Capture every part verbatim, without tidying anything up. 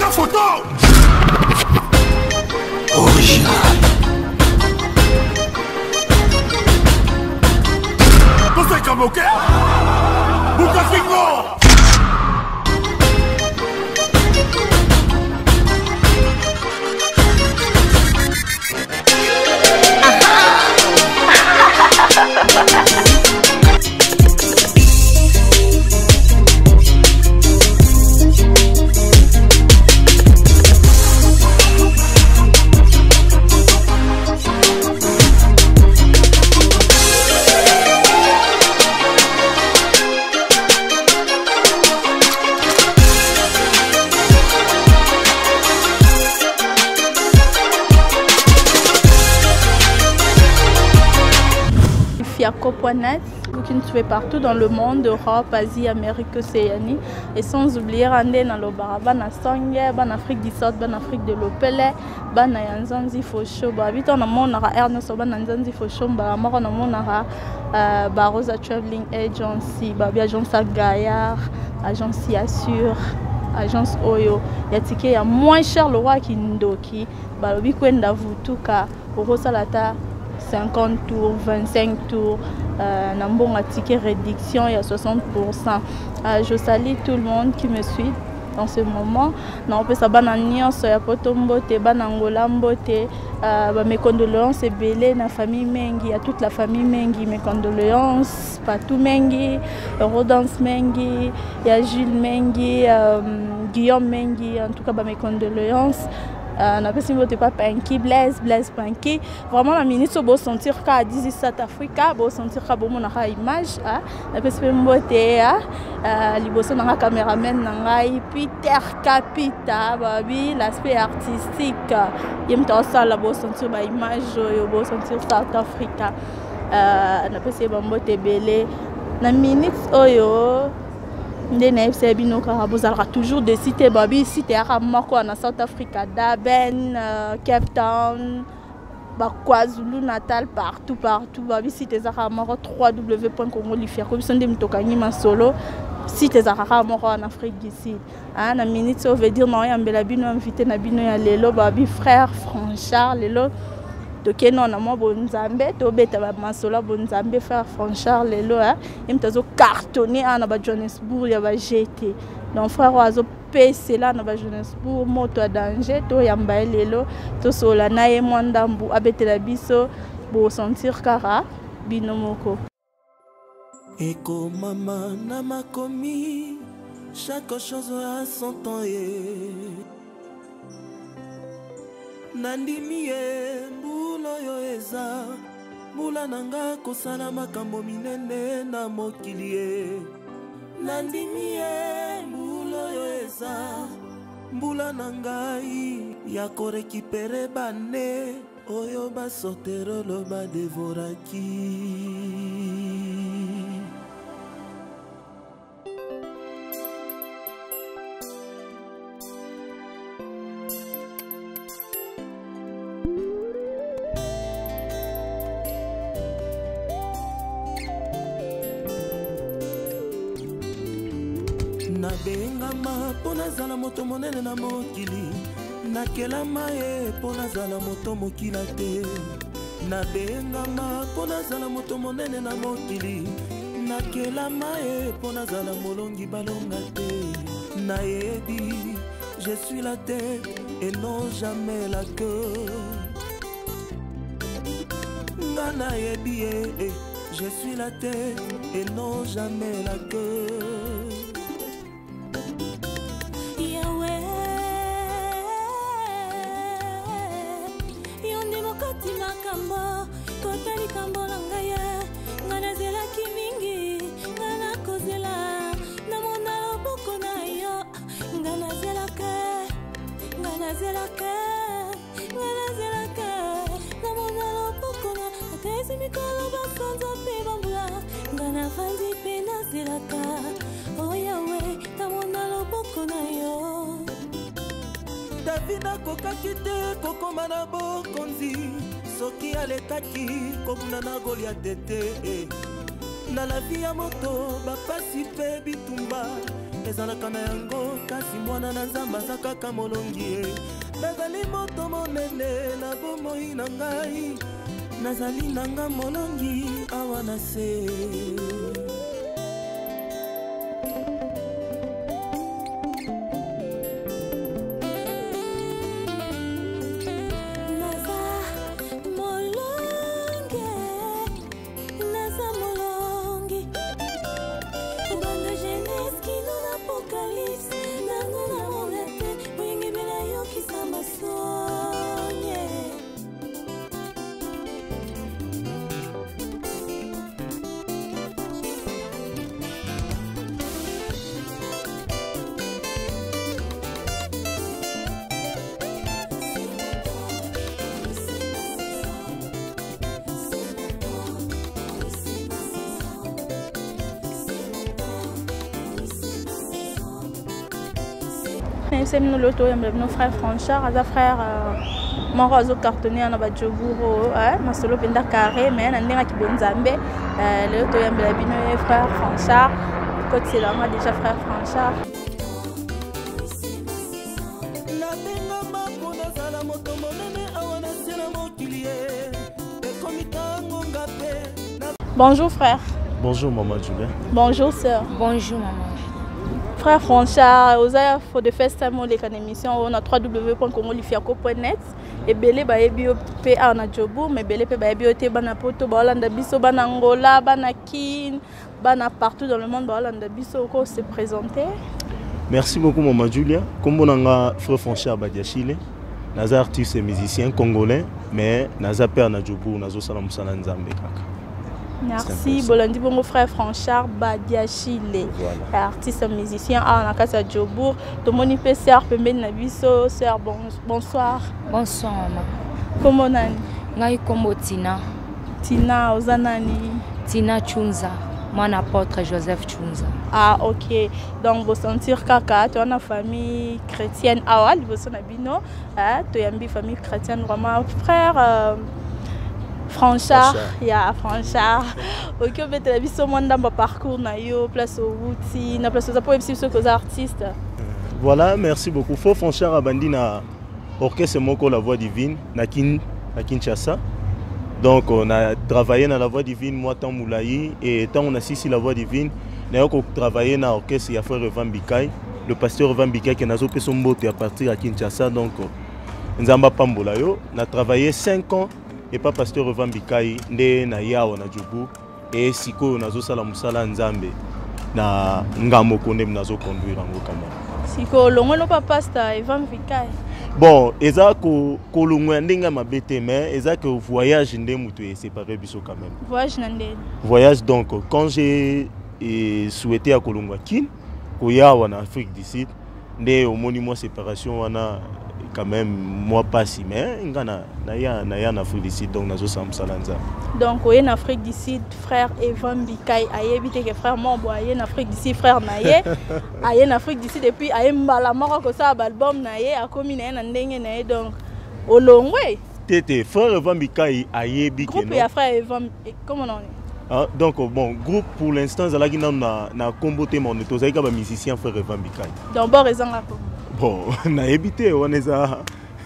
la photo. Original. Você acabou o quê? Buca Fingo. Fiaco.net, qui nous fait partout dans le monde, Europe, Asie, Amérique, Océanie, et sans oublier Randé dans le Baraban, à Sangé, en Afrique du Sud, en Afrique de l'Opele, en Yanzanzi Fosho, Babito, on a mon Ernest Oban Yanzanzi Fosho, Baramor, on a mon Barosa Traveling Agency, Babi Agence Gaillard, Agence Assure, Agence Oyo, il y a moins cher le roi qui Ndoki, Babi Kwenda Vutuka, Orosalata. cinquante tours, vingt-cinq tours, euh, un ticket réduction, il y a soixante pour cent. Euh, je salue tout le monde qui me suit dans ce moment. Non, on peut savoir dans Nyons, il y a Potombote, Banangolambote, euh, mes condoléances et belé na famille Mengi, à toute la famille Mengi, mes condoléances, Patou Mengi, Rodance Mengi, il y a Jules Mengi, euh, Guillaume Mengi, en tout cas mes condoléances. On a passé votre papa Panky, Blaise, Blaise Panky. Vraiment, la ministre va sentir qu'à dix South Africa, va sentir qu'à bon mon image. On a passé votre liboso na caméraman nangai Peter Capita, babi l'aspect artistique. Yem ta sala va sentir ma image, yo va sentir South Africa. On a passé votre belé. La ministre oyo. Ndene F C bino karabozalra toujours de cité babi cité aramako na South Africa, Durban, uh, Cape Town, KwaZulu Natal, partout partout babi cité aramako w w w point congo lifia ko bisonde mtokani masolo cité aramako en Afrique du Sud. Ah na minute ça veut dire non yambela bino invité na bino ya lelo babi frère Franchard lelo toke non na mo bonzambe to beta ba masola bonzambe frère Franchard lelo hein imtazo cartonné na ba Johannesburg ya ba G T donc frère oazo pc là na ba Johannesburg moto a danger to yamba lelo to sola na ye mwandambu abetela biso bo sentir kara bino moko eko mama na makomi chaque chose a son temps et nandimi ye mbula yo eza mbula nanga kosala makambo minene na mokili ye nandimi ye mbula yo eza mbula nangai ya korekipere bane oyo basoterolo badevoraki nabengama pona zala moto monene na mokili nakelama ye pona zala moto mokila te nabengama pona zala moto monene na mokili nakelama ye pona zala molongi balonga te nayebi je suis la tête et non jamais la queue nga nayebi ye je suis la tête et non jamais la queue makambo kotali kambo na ngai nga nazelaki mingi nga nakozela na mona loboko na yo nga nazelaka nga nazelaka nga nazelaka na mona loboko na atezi mikolo basanza mpe bambula nga navandi mpe nazelaka oyawe na mona loboko na yo davina kokaki te kokoma na bokonzi soki alekaki kobuna na Goliath te na la vie ya moto bapasi mpe bitumba ezalaka na yango kasi mwana na nzambe aza kaka molongi ye nazali moto monene na bomoi na ngai nazali nanga molongi awa na se C'est mon frère Franchard, mon frère mon réseau cartonné en Abadjobouro, ma solo penda carré, mais un an qui bon Zambé, le auto yambé frère Franchard, côté c'est là déjà frère Franchard. Bonjour frère. Bonjour maman Julia. Bonjour sœur. Bonjour maman. Frère Franchard, vous avez fait de faire cette émission on a w w w point congo lifiako point net et belé ba ebi pe na Djobour mais belé pe ba ebi te bana poto ba Hollande biso bana Angola bana Kin bana partout dans le monde ba Hollande biso ko se présenter. Merci beaucoup maman Julia. Comme on a frère Franchard Badiachile, naza artiste et musicien congolais mais naza père na Djobour nazo sala musala nzambe kaka. Merci, Bolandi Bongo frère Franchard Badiachile, voilà. Artiste musicien à Nakasa Djobour. Tomoni pe sœur Pemben Nabiso, sœur bonsoir. Bonsoir maman. Comment nani? Ngai kombo Tina. Tina Ozanani. Tina Chunza, mon apôtre Joseph Chunza. Ah ok, donc vous sentir kaka, tu as une famille chrétienne awal, vous son abino, tu as une famille chrétienne vraiment frère. Euh, Franchard, il y a Franchard. Ok, mais tu as vu ce monde dans mon parcours, na yo place au outil, na place aux apôtres, aussi aux artistes. Voilà, merci beaucoup. Faut Franchard abandi na orchestre moko la voix divine, na kin, na Kinshasa. Donc on a travaillé dans la voix divine moi tant Moulaï et tant on a ici la voix divine, on a travaillé dans l'orchestre il y a frère Van Bikaï, le pasteur Van Bikaï qui a fait son mot à partir à Kinshasa donc Nzamba Pambola yo, on a travaillé cinq ans. Et pas pasteur Van Bikaï, né na Yao na Djobour et siko nazo sala musala nzambe na ngamo konem nazo conduire en kamera. Siko longo no pas pasteur Van Bikaï. Bon, eza ko kolongwa ndinga mabete mais eza que voyage ndé mutu et séparé biso quand même. Voyage nandé. Voyage donc quand j'ai souhaité à kolongwa kin ko Yao en Afrique du Sud, ndé au monument séparation wana quand même moi pas si mais ngana na ya na ya na Afrique du Sud donc nazo samsalanza. Donc en Afrique du Sud frère Van Bikaï ayebite que frère Mombo aye en Afrique du Sud frère naye aye en Afrique du Sud et puis aye mbala moko ko sa album naye akomi na na ndenge naye donc olongwe tete frère Van Bikaï ayebi que groupe ya frère Van comment on est. Ah, donc bon groupe pour l'instant zalaki na na comboté mon tozali ka ba musicien frère Van Bikaï. Donc bon raison là. Bon, na évité on est à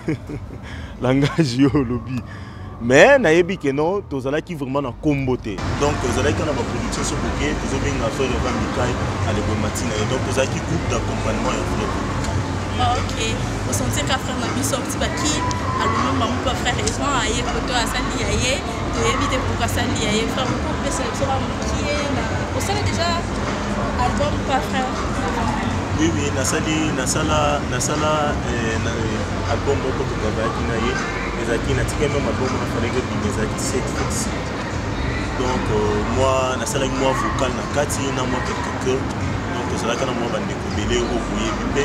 langage yo lobby. Mais na yebi que non, tous allez qui vraiment na comboté. Donc tous allez quand on va production sur bouquet, tous allez bien faire le Van Bikaï à l'école matinée. Donc tous allez qui groupe d'accompagnement et frère. Ok. Vous sentez qu'après on a mis sorti baki, alors même mon frère et moi aïe photo à sali aïe, de éviter pour sali aïe frère pour que ça soit qui est là. Vous savez déjà album pas frère. Oui, oui, Nasali, Nasala, Nasala, album beaucoup de travail qui n'a eu, les acquis n'a tiré même album à faire que les acquis sept fois. Donc moi, Nasala moi vocal na kati na moi quelque que donc c'est là quand moi bande kobélé au boyer bébé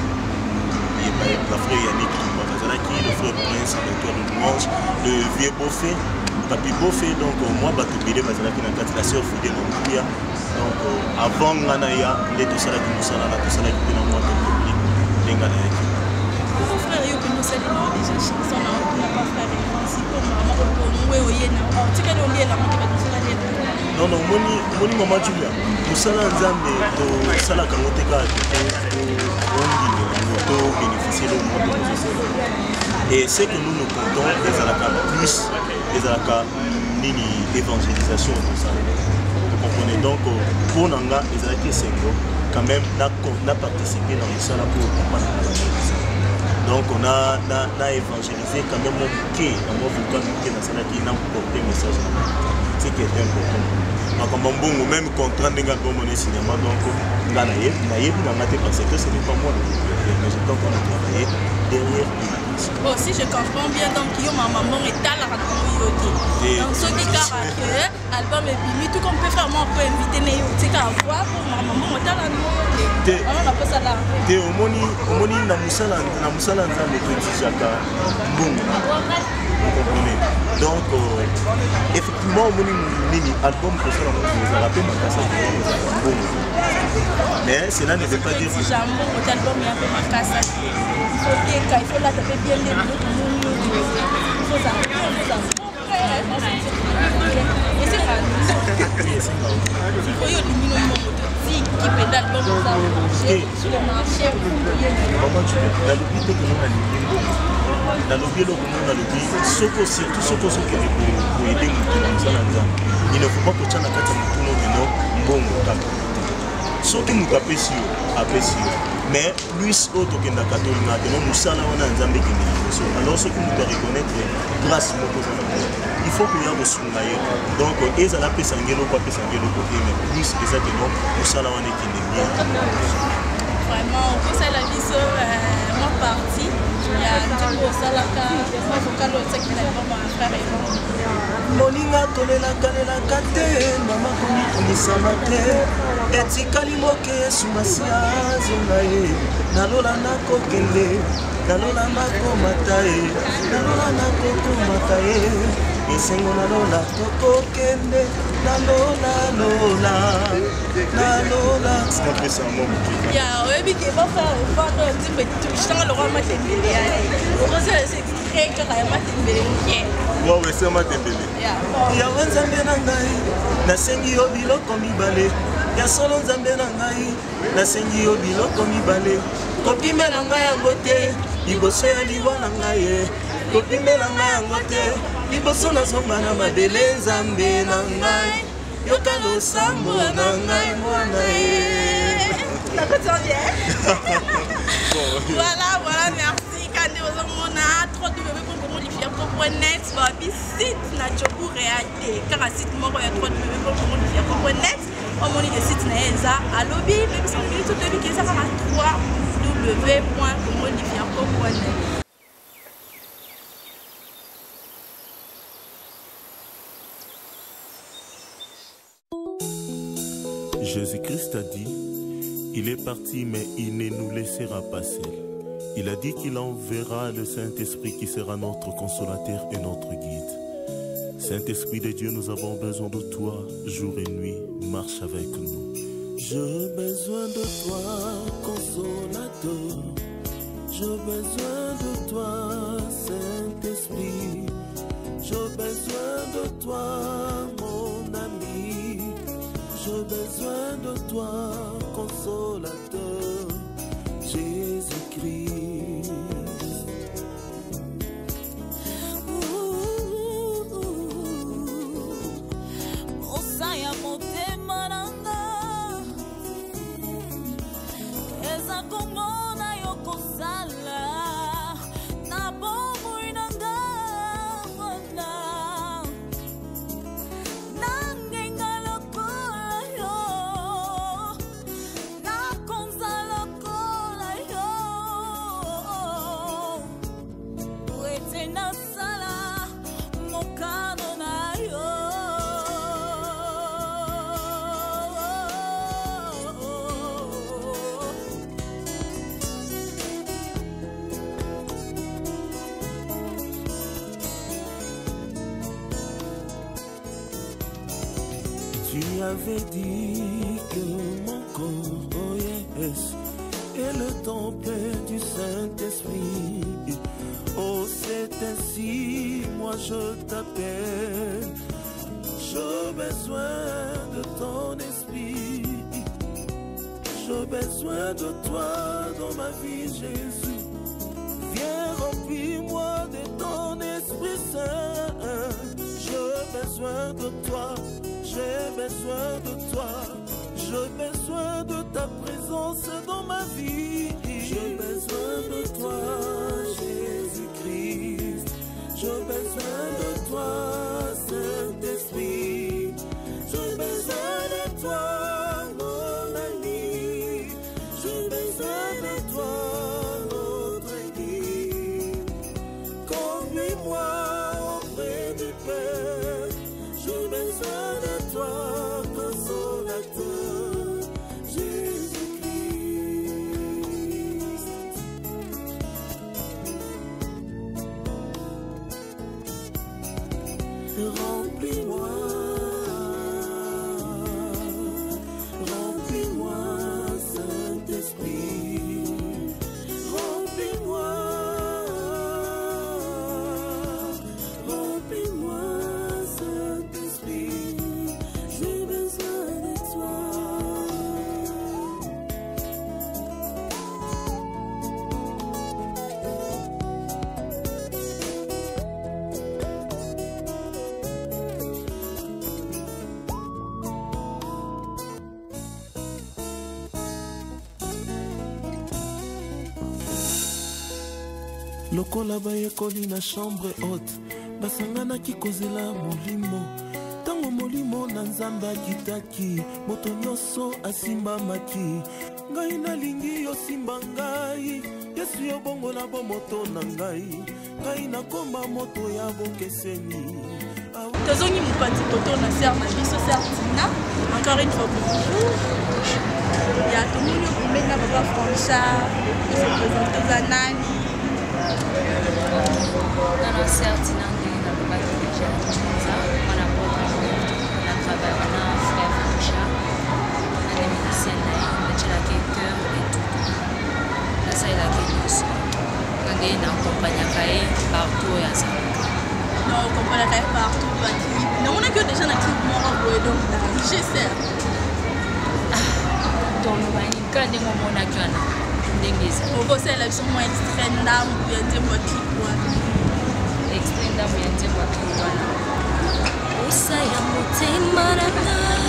et la frère Yannick Toumba, c'est là qui le frère Prince, le tour du manche, le vieux Beaufait, Papi Beaufait donc moi bato bélé c'est là qui na kati la sœur Fidèle Mouria. Donc euh, avant Nganaya, les deux salades de Moussala, tout ça qui est dans le public, les Nganaya. Mon frère, il y a déjà chanson n'a pas frère et Francis pour maman pour moi oyena tu que on est là mon qui va tout non non moni moni maman Julia musala nzambe to sala kangoteka to ongi to bénéficier le monde et c'est que nous nous comptons les alaka plus les alaka nini évangélisation tout ça vous comprenez donc pour nanga les alaka sengo quand même n'a participé dans le sala pour comprendre la chose. Donc on a, a, a évangélisé quand même mon quai, un mot vocal qui qui n'a porté message. C'est qui est important. Donc on même contraint de gagner mon cinéma, donc on a naïf, naïf, parce que ce n'est pas moi le mais je pense qu'on a travaillé derrière lui. Aussi je comprends bien donc que ma maman est à la radio. Donc ce qui caractère, album est bimi, tout comme peut faire moi pour inviter Néo, tu qu'à voir pour ma maman est à la radio. On a pas ça là. Te omoni omoni na musala na musala nzambe to tijaka mbongo. Donc euh, effectivement omoni nini album que ça on a rappelé makasa mbongo. Mais cela ne veut pas dire que jambo au album il y a peu makasa. Il faut bien qu'il faut la taper bien les mots il faut ça. Et c'est pas il faut y éliminer le qui pédale dans sur le marché. Comment tu veux? La lobby que nous avons la lobby que nous avons surtout surtout ce qui est pour aider il ne faut pas que tu aies la carte de tout le monde bon ce qui nous apprécie apprécie mais plus autre que dans catholique nous sommes là on a un zambé qui nous alors ce que nous devons reconnaître grâce à il faut qu'il y ait un soutien donc ils ont appelé Sangelo pas Sangelo côté mais plus exactement nous sommes là on est qui est bien vraiment au conseil la vie sur ma partie il y a du beau salaka moi vocal au sec mais vraiment un frère et moninga tolela kalela kate mama komi kumisama te etikali moke sumasia zonga ye nalola nakokende nalola nakomata ye nalola nakokomata ye esengo nalola tokokende nalola lola nalola ya oyebi ke bafa ofando nzimbe tushitanga lokwa matembele yaye okosela secret kaka ya matembele moke wawe se matembele yawe nzambe na ngai nasengi yo biloko mibale ya solo nzambe na ngai nasengi yo biloko mibale kopimela ngai yango te liboso ya liwa na ngai ye kopimela ngai yango te liboso nazonga na mabele nzambe na ngai yoka losambo na ngai mwana ye. Voilà, voilà, merci. Quand nous avons trois W point communifier point net, site na Djobu réalité. Car un site mort il y a trois W point communifier point net. On monite le site naeza à lobby, mais ça veut tout le qui est ça à trois W point communifier point net. Jésus-Christ a dit, il est parti mais il ne nous laissera pas seuls. Il a dit qu'il enverra le Saint-Esprit qui sera notre consolateur et notre guide. Saint-Esprit de Dieu, nous avons besoin de toi, jour et nuit, marche avec nous. J'ai besoin de toi, consolateur. J'ai besoin de toi, Saint-Esprit. J'ai besoin de toi, mon ami. J'ai besoin de toi, consolateur, Jésus-Christ. Osaya motema nanga, eza komona yo kosala, na bomoi nanga wana. Tu avais dit que mon corps, oh yes, est le temple du Saint-Esprit. ici, moi je t'appelle. J'ai besoin de ton esprit. J'ai besoin de toi dans ma vie, Jésus. Viens remplis-moi de ton Esprit Saint. J'ai besoin de toi, j'ai besoin de toi. J'ai besoin de ta présence dans ma vie. J'ai besoin de toi, Jésus-Christ. J'ai besoin de toi, Saint-Esprit. J'ai besoin de toi, mon ami. J'ai besoin de toi, notre guide. Conduis-moi auprès du Père. J'ai besoin de toi, consolateur, Jésus-Christ. Remplis-moi, remplis-moi, Saint-Esprit. Remplis-moi, remplis-moi, Saint-Esprit. J'ai besoin de toi. Lokola bayekoli na chambre haute basanganaki kozela molimo ntango molimo na nzambe akitaki moto nyonso asimbamaki ngai nalingi yosimba ngai yesu yobongola bomoto na ngai ngai nakomba moto ya bokeseni. tozongi mopanzi toto na ser na biso ser Tina. Encore une fois bonjour ya tomoni okumbenga papa Franchard esepresente za nani Nano Sertina Ngena Papa Déjà Chunza, on a on a travaillé, on a un frère Franchard, on a des musiciens, on a la quêteur et tout. Là, ça est la quête. On a accompagné partout et à ça. Non, on accompagne partout, pas clip. Non, on a que déjà un clip mort donc j'essaie. Donc, on a une canne de mon accueil. Au conseil, la version moins extrême d'âme, ou bien de moi clip. Extrême d'âme, ou bien de moi clip. Usaya mutima nanga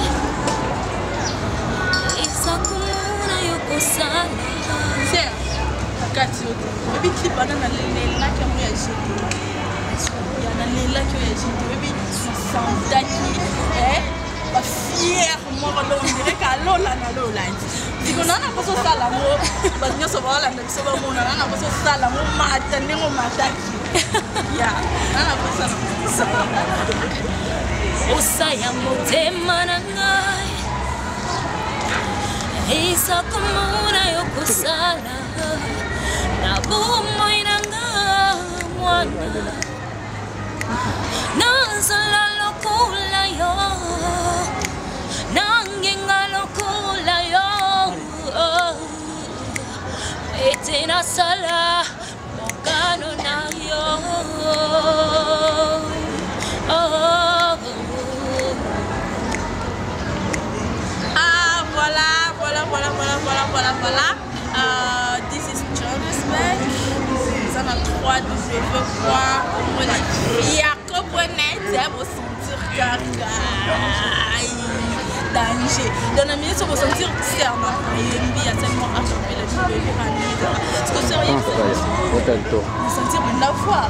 isakumuna yokosala c'est kati yoto baby clip bana na lela kya mo ya jete ya na lela kya ya jete baby sandaki eh ba fier mo ba lo ndire ka lola na lola diko nana ko so sala mo ba nyoso ba la ndso ba mo nana ko so sala mo mata nengo mataki ya nana ko sala Usaya mutima nanga isakumuna yokosala nabumo inanga mwana nazala lokula yo nangenga lokula yo etina sala mokano na yo oh. Ah voilà voilà voilà voilà voilà voilà voilà uh, this is Johannesburg. Ça n'a trois W point Jacob Bonnet vous sentir cargaille danger dans la minute vous sentir serment et il y a tellement absorbé la vie de ce que c'est rien vous sentir une la fois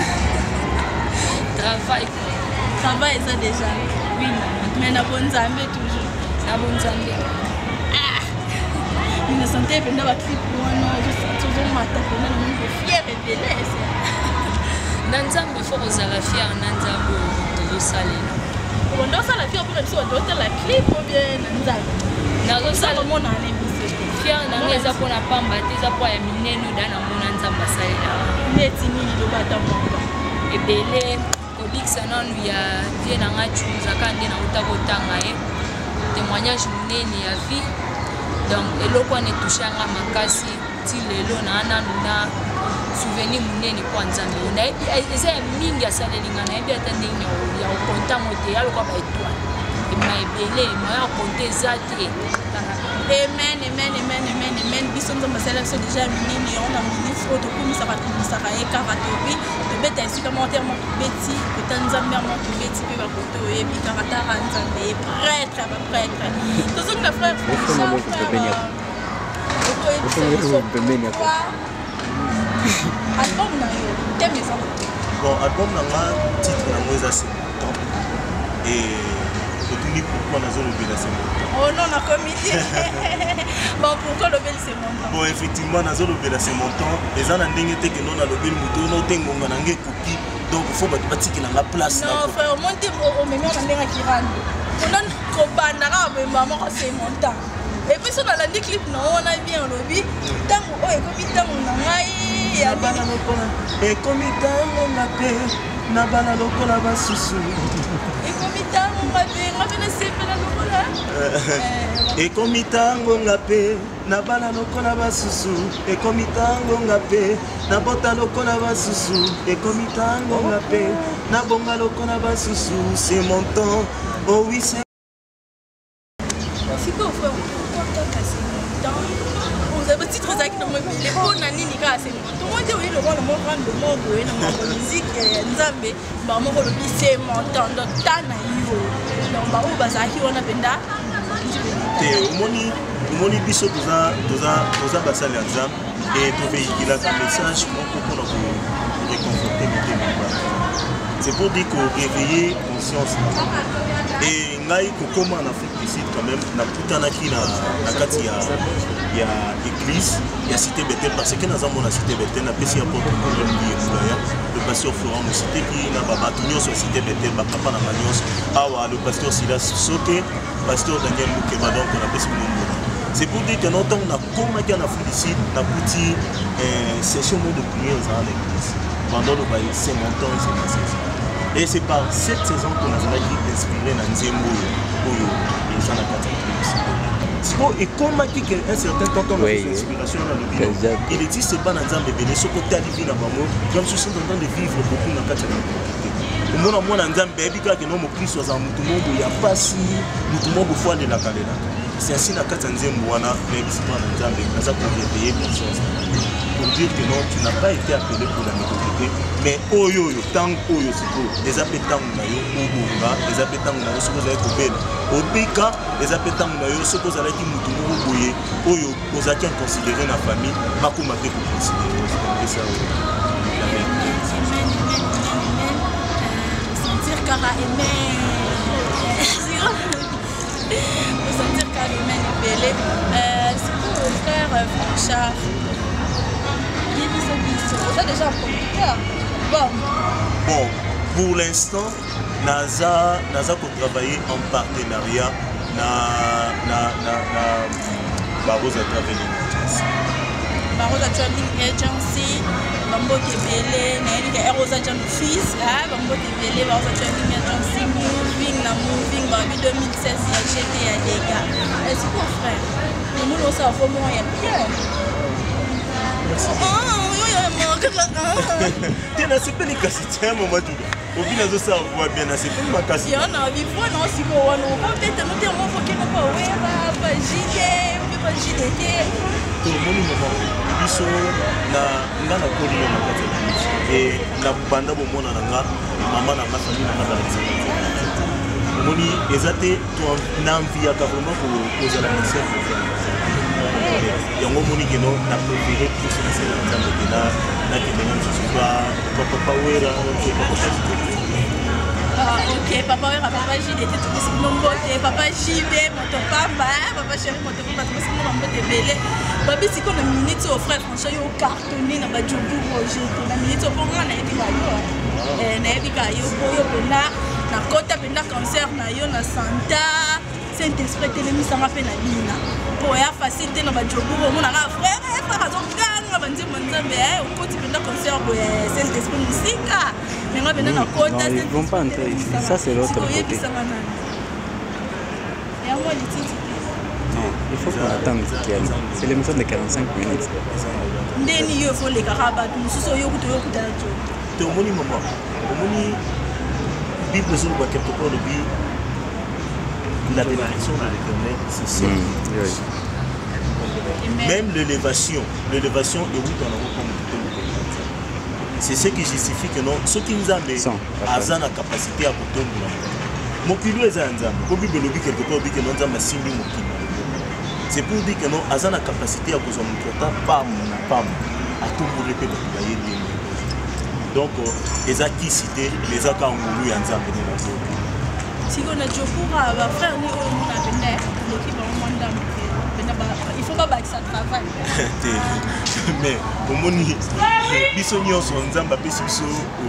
Travail. Travail ça déjà oui mais la bonne zambé toujours la bonne zambé ah une santé pendant la clip moi je sens toujours ma tête pendant le monde fier et belle Nanzambe faut que ça la fier Nanzambe de saler on doit ça la fier pour que soit d'autres la clip ou bien Nanzambe nazo ça le monde en est fier na ngeza pour na pamba teza pour ya mineno dana mona Nzambe salela neti nini lo bata mwamba ebele obikisa nanu ya vie na nga chuza kande na utakotanga e témoignage munene ya vie donc eloko ne touchanga makasi ti lelo na nanu na souvenir ni munene kwa nzambe na eza mingi asalelinga na yebi ata ndenge ya okonta mote ya lokwa ba étoile ema ebele ema ya okonta eza te amen amen amen amen amen biso nzambe asala biso déjà minene on a ministre oyo tokumisaka tokumisaka ye kaka tobi tobeta esika moko te moko tobeti kota nzambe ya moko tobeti mpe bakote oyebi kaka tara nzambe ye prêtre baprêtre tozonga frère album na yo thème eza bon album na nga titre na moi eza c'est mon temps et otuni pourquoi nazolobela c'est mon temps oh non na comité bon pourquoi lobeli c'est mon temps bon effectivement nazolobela c'est mon temps eza na ndenge te ke non nalobeli moto no te ngonga na nge ekoki donc faut bato batikela nga place non frère monte omemi na ndenge akirando ona kobandaka bemba moko c'est mon temps et puis so nalandi clip na wana bien olobi ntango oyo ekomi ntango na ngai ekomi ntango nga mpe nabala lokola basusu ekomi ntango nga mpe nga mpe nasepela lokola ekomi ntango nga mpe nabala lokola basusu ekomi ntango nga mpe nabota lokola basusu ekomi ntango nga mpe nabonga lokola basusu c'est mon temps oh oui c'est sikoyo frère kaka c'est mon temps ozaba titre ezalaki nango ebele mpona nini kaka c'est mon temps moi te oyi lokola mo rendre mo boye na moko musique ya nzambe mbaka moko olobi c'est mon temps donc ta na yo donc baoyo bazalaki wana mpenza te omoni omoni biso toza basali ya nzambe e toveikilaka message moko mpona koreconforte mitema bato c'est pour dire koréveiller conscience et ngai kokoma en Afrique du Sud quand même nakutanaki na kati ya église ya cité Bethel parce que naza mona cité Bethel napesi ya porte ya le pasteur Florent mositeki na babato nyonso ya cité Bethel bapapa na nyonso awa le pasteur Silas Soke pasteur Daniel Mukeba donc napesi mombo c'est pour dire que ntango nakomaki en Afrique du Sud nakuti session de prière ezala na église pendant le bail c'est mon temps c'est ma saison et c'est par cette saison que nous avons inspiré dans Nzembo Oyo et ça n'a pas été et comme un certain temps qu'on a fait inspiration dans le bilan il existe pas dans Nzembo Bébé ce côté à divin à Bamo comme je suis en train de vivre beaucoup dans quatre ans au monde à moi dans Nzembo Bébé que non mon Christ soit en mutumo il y a pas si mutumo pour fois de la caléna c'est ainsi dans quatre Nzembo wana mais c'est pas dans Nzembo mais ça pour réveiller conscience pour dire que non, tu n'as pas été appelé pour la médiocrité, mais oyo yo tang oyo siko les appétants na yo obonga les appétants na yo siko za ekobela obika les appétants na yo siko za laki mutu mo boye oyo ozaki en considérer na famille makoma pe ko considérer c'est ça la vérité sentir kara aimer sentir kara aimer belé c'est pour frère Franchard. C'est déjà un producteur. Bon. Bon, pour l'instant, NASA, NASA peut travailler en partenariat na na na na Barosa Traveling Agency. Barosa Traveling Agency, Bambo Kebele, na Erosa John Fils, ah Bambo Kebele, Barosa Traveling Agency, moving na moving, Babi deux mille seize ya G T ya les gars. Est-ce que frère, nous nous savons comment il y a bien. Tena sepeli kasi tia mama tu. Obi nazo sa voix bien na sepeli makasi. Yo na vivo na siko wana ko tete no te mo foke no ko wera ba jide, ba jide te. Tout le monde mama. Biso na ngana ko liyo na kati. Et na banda bo mona na mama na ma famille na ngana tsela. Moni ezate to na envie ka vraiment ko poser la question. Yango moni keno na préféré plus na sela nzambe kena na kena nsusu ba papa wera ke papa ah ok papa wera papa jide te tout ce nombo te papa jibe moto pamba papa chéri moto pamba tout ce nombo te belé babi siko na minute au frère François yo cartonné na ba jobu roger na minute au ponga na ebika yo eh na ebika yo boyo pena na kota pena cancer na yo na santa Saint-Esprit telemisanga pe na bina po ya facile na ba jobu mo na frère frère azonganga banzi manzambe eh ukoti penda concert bo Saint-Esprit musika mais moi bena na kota ils vont pas entrer ici ça c'est l'autre côté et moi les titres non Il faut qu'on attende. C'est l'émission de quarante-cinq minutes. Ndeni yo faut les carabats, nous sommes yo kuto yo kuta jo. Te omoni maman, omoni Bible sur quoi quelque part le Bible. La bénédiction de l'Éternel, c'est ça. Mmh, oui. Même l'élévation, l'élévation est où dans la c'est ce qui justifie que non, ceux qui nous ont la capacité à côté de nous. Mon pilou est un zam. Comme Bible le dit quelque part, dit que non, zam a signé mon pilou. C'est pour dire que non, Azan a capacité à cause de mon temps, pam, pam, à tout pour répéter la yéli. Donc, les acquis cités, les acquis en moulu et en zam. Si on a dit pour un frère, nous on a venu, l'équipe a un mandat. Il faut pas que ça travaille. Mais au moins, ils sont en zamba pésiso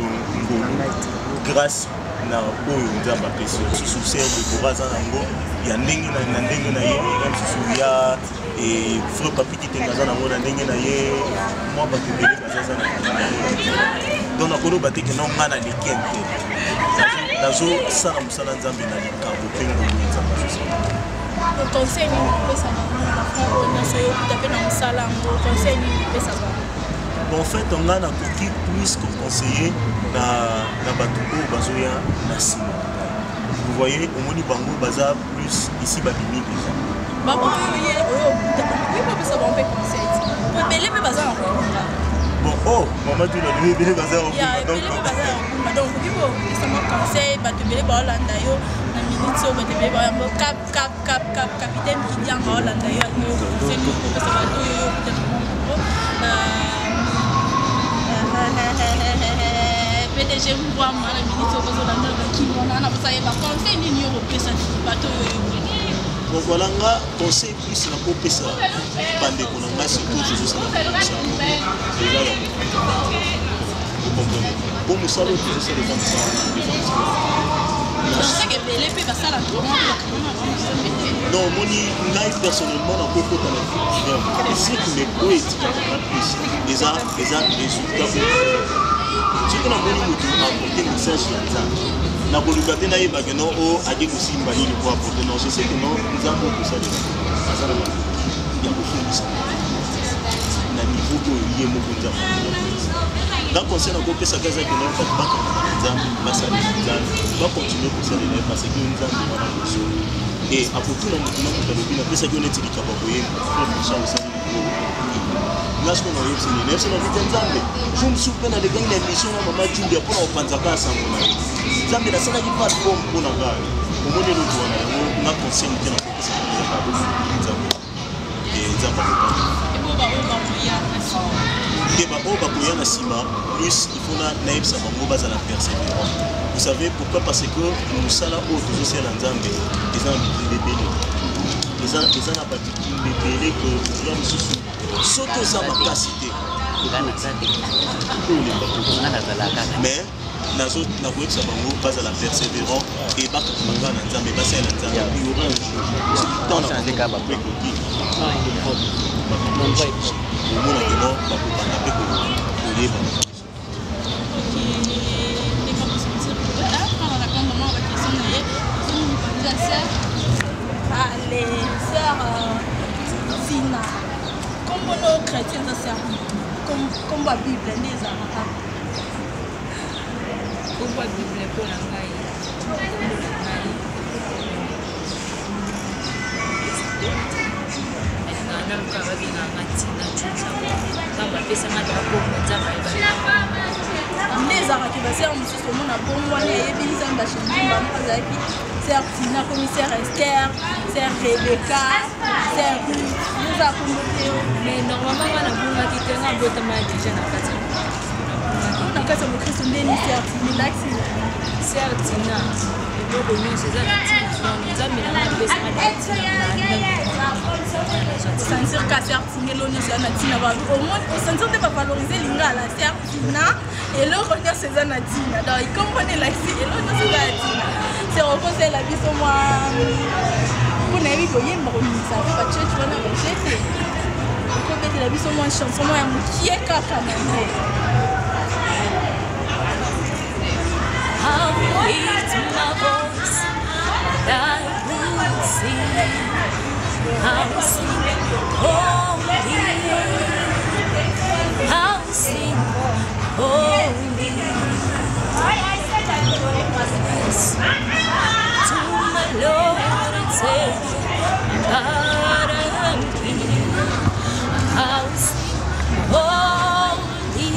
grâce na oyo nzamba pésiso sous serbe boraza nango ya ndenge na ndenge na ye même sous ya et frère papi qui tengaza nango na ndenge na ye moi ba tebele bazaza na donc nakolo baté que non ngana lekente nazo sana musala nzambe na likambo pengo nzamba sous le conseil ni pesa na so yo taper na musala ngo conseil ni pesa ba en fait on a un coquille plus que conseiller na na batuko bazoya na sima. Vous voyez au moni bango baza plus ici babimi déjà. Babo yo yo oui pas ça on peut conseil. Pour belé mais baza bon oh maman tu le belé belé baza donc donc il faut ça me conseil ba te belé ba Hollanda yo na minute so ba te belé ba cap cap cap cap capitaine qui dit en Hollanda yo c'est nous pour ça ba to yo P D G vous voit mal la minute au besoin d'un qui on a pas ça va conseil ni euro pesa bateau donc voilà nga conseil plus na ko pesa bande ko nga surtout je suis là vous comprenez bon nous salons tous ces gens je sais que les pays va ça la non moni ngai personnellement na ko ko na c'est que les poètes plus les a les a résultats ce qu'on a voulu apporter le message na bolukate na yeba que non o adi kusimba nini pour apporter non je sais que non nous avons tout ça ça il y a beaucoup de ça na niveau que il y a beaucoup de ça dans conseil na ko pesa kaza que non pas pas nzambe basa nzambe va continuer pour ça parce que nous avons voilà et à côté na mutu na mutu na pesa que on est tika ba koyemba pour ça aussi Parce qu'on a eu ces élèves, c'est la vie d'Anzambe. Je me souviens de gagner l'émission à Maman Julia pour la Panzaka à Samona. Zambé, la salle n'a pas de bombe pour la gare. Au moment de l'autre, on a conseillé de faire ça. Et Zamba et Baboya Nassima, plus il faut naïf sa maman base à la persévérance. Vous savez pourquoi? Parce que nous sommes là haut, toujours c'est l'Anzambe. Les gens ont des bébés. Les gens n'ont pas des bébés que les gens sont surtout ça ma capacité mais nazo na ko ça bango base à la persévérance et ba ka manga na nzambe ba sala nzambe il y aura un jour dans la ndeka ba pe ko ki non pas au moins que non ba ko na pe ko ko liba les sœurs Sina comme nos chrétiens ça sert comme comme la Bible les arabes comme la Bible pour la ngai na na ka ba bina ngati na tshutsa ba ba pesa ngati ba ko motsa ba ba les arabes qui va ser mususu mona bongo wana yebi nzamba shimba mpazaki sœur Tina, commissaire Esther, sœur Rebecca, sœur Ruth, nous avons noté. Mais normalement, on a besoin de quelqu'un qui a déjà dans la case. On a case de Christ, on est une sœur Tina. Sœur Tina, et nous avons ces années. Nous avons mis la main de ça veut dire qu'à sœur Tina, l'on est sur la Tina. Au moins, on s'en sort de pas valoriser l'inga la sœur Tina et l'on connaît ces années Tina. Donc, il comprenait la fille et l'on est sur la Tina. C'est au conseil la vie sur moi. Pour ne pas y aller, ça fait pas tu vas n'a pas jeté. Pour mettre la vie sur moi, chanson moi qui est caca. I'll raise my voice, I will sing. I'll sing holy. I'll sing holy. Yes. To my Lord and Savior, pardon me. I'll sing holy.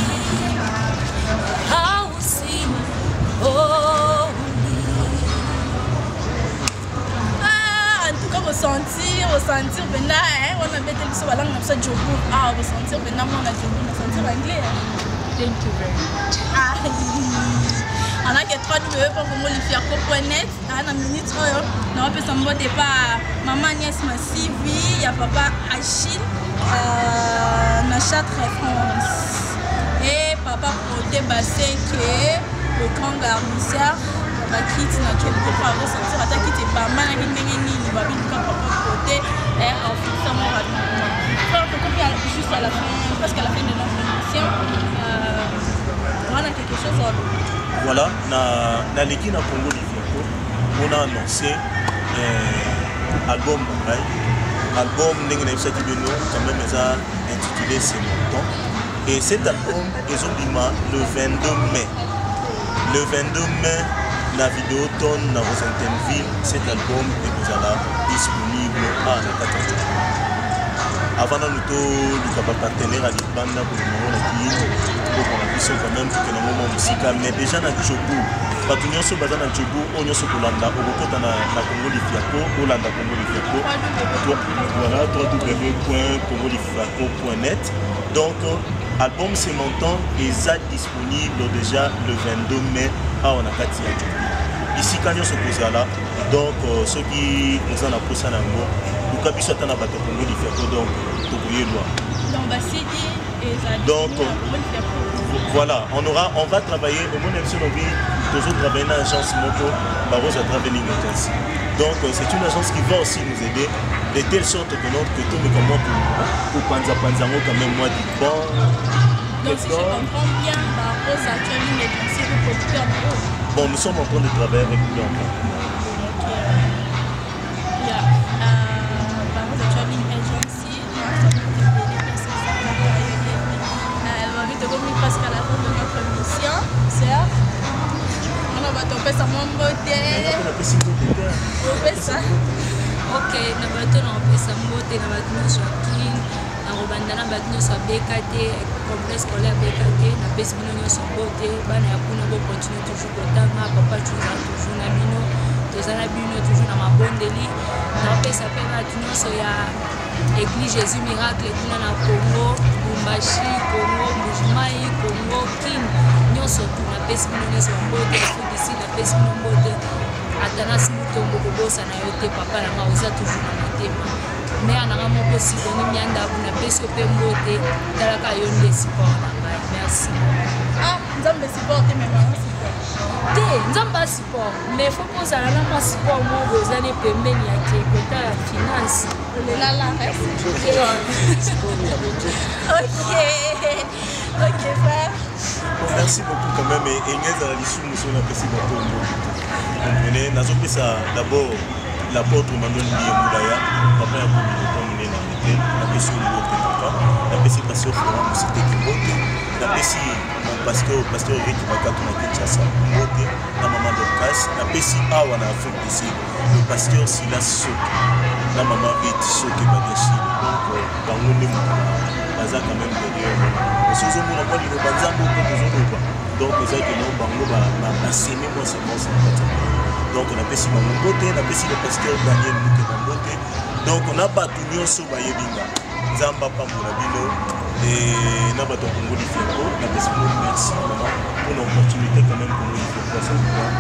I'll sing holy. Ah, en tout cas, ressentir, ressentir, maintenant, hein, on a bête le soir, on a ça Djogo. Ah, ressentir, maintenant, on a Djogo, on a sentir anglais. Thank you very much. Ah, on a que trois W pour que moi les faire point net. Ah, dans minute, on a fait son mot départ. Maman Agnès Massive, il y a papa Achille, euh, Nachat France. Et papa Proté Bassé qui est le grand garnisseur. Papa quitte naturel pour pouvoir ressentir. Attends, qui était pas mal, qui n'est ni ni babi, le papa Proté. Et en fait, ça m'a rapidement. Frère, on peut juste à la fin, presque à la fin de notre émission. On a quelque chose à voilà, na na l'équipe na Congo Liviako, on a annoncé euh, album Bambay, album Nengenef Sakibeno, quand même ça intitulé C'est mon temps. Et cet album est le vingt-deux mai. Le vingt-deux mai, la vidéo tourne dans certaines villes. Cet album est déjà disponible à la catastrophe. Avant de nous partenaire à l'Ibanda pour le moment qui pour qu'on puisse quand même que le moment musical mais déjà dans Djogo parce que nous sommes basés dans Djogo on est sur Kolanda au côté dans la Congo Liviako Kolanda Congo Liviako voilà w w w point congo liviako point net donc album C'est mon temps est disponible déjà le vingt-deux mai à Onakati à Djogo ici quand nous sommes posés là donc ceux qui nous en approchent à Nango nous capisons dans la bataille Congo Liviako donc donc voilà, on aura, on va travailler au moins même si on a toujours travailler dans l'agence Moto Barros à Traveling Agency. Donc c'est une agence qui va aussi nous aider de telle sorte que notre que tout mais comment pour pour Panza Panzango quand même moi dit bon. Donc si je comprends bien, Barros à Traveling Agency le producteur. Bon, nous sommes en train de travailler avec lui en fait. Parce qu'à la fin de notre émission, c'est on va tomber sur mon beauté. On fait ça. Ok, na bato na opesa mbote na bato nyonso ya kin na kobanda na bato nyonso ya B K T complexe scolaire B K T na pesi bino nyonso mbote bana ya kuna bokontinue toujours kotanga papa toza toujours na bino toza na bino toujours na mabondeli na opesa mpe bato nyonso ya Église Jésus Miracle kuna na Congo Lumbashi Congo Mbujimai Congo Kin nyonso tu na pesi bino nyonso mbote fudisi na pesi bino mbote Atanas Mutombo kobosa na yo te papa na nga oza toujours na motema me ananga moko Sidonie Mianda na pesi pe mbote talaka yo nde support na ngai merci. Ah nzambe support te même te nzamba support mais faut kozala na ma support moko ozali pembeni ya kekota ya finance là là reste ok ok frère merci beaucoup quand même et Inès à l'issue nous sommes appréciés beaucoup comprenez nazopé ça d'abord l'apôtre Mandoni Moulaya papa ya communauté monene na mete na pesi mbote papa na pesi pasteur Florent Musite Kimbote na pesi pasteur pasteur Eric Bakato na Kinshasa mbote na maman Dorcas na pesi awa na Afrique du Sud le pasteur Silas Soki na maman Rite Soki Bagashi donc bango nde baza quand même derrière aussi aux hommes on a dit banza beaucoup besoin quoi donc ça que non bango ba ba s'aimer moi c'est bon c'est donc on a pesi bango mbote na pesi le pasteur Daniel Muke Mbote donc on a battu nyonso ba yebinga nzamba pambola bino et na bato Congo Liviako na pesi mo merci vraiment pour l'opportunité quand même Congo Liviako ça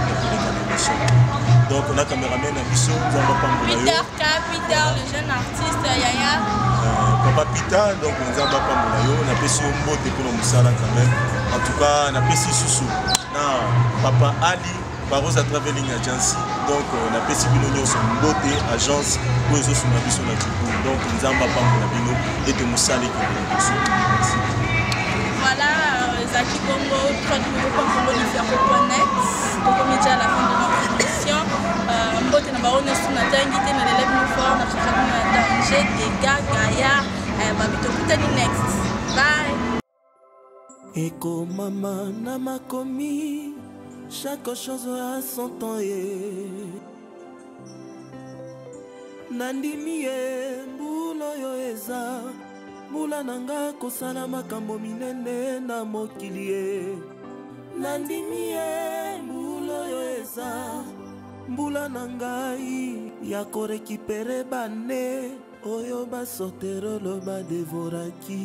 donc on a caméraman à biso nzamba pambola yo Peter K Peter le jeune artiste Yaya papa Pita donc nzamba pambola yo na pesi mbote pour le musala quand même en tout cas na pesi susu na papa Ali Barros à Traveling Agency donc on a pesi bino nyonso mbote agence pour les autres biso na Djogo donc nzamba pambola bino et de musala qui merci. Voilà Zaki Congo w w w point congo liviako point net donc on est déjà à la fin de notre émission. mbote na bango nyonso natangi te na lelève nous fort na sosaki na danger dégâts gaillard babi tokutani next bye. Eko mama na makomi chaque chose a son temps ye nandimi ye mbula oyo eza mbula nanga kosala makambo minene na mokili ye nandimi ye mbula oyo eza mbula na ngai ya korekipere bane oyo basoterolo badevoraki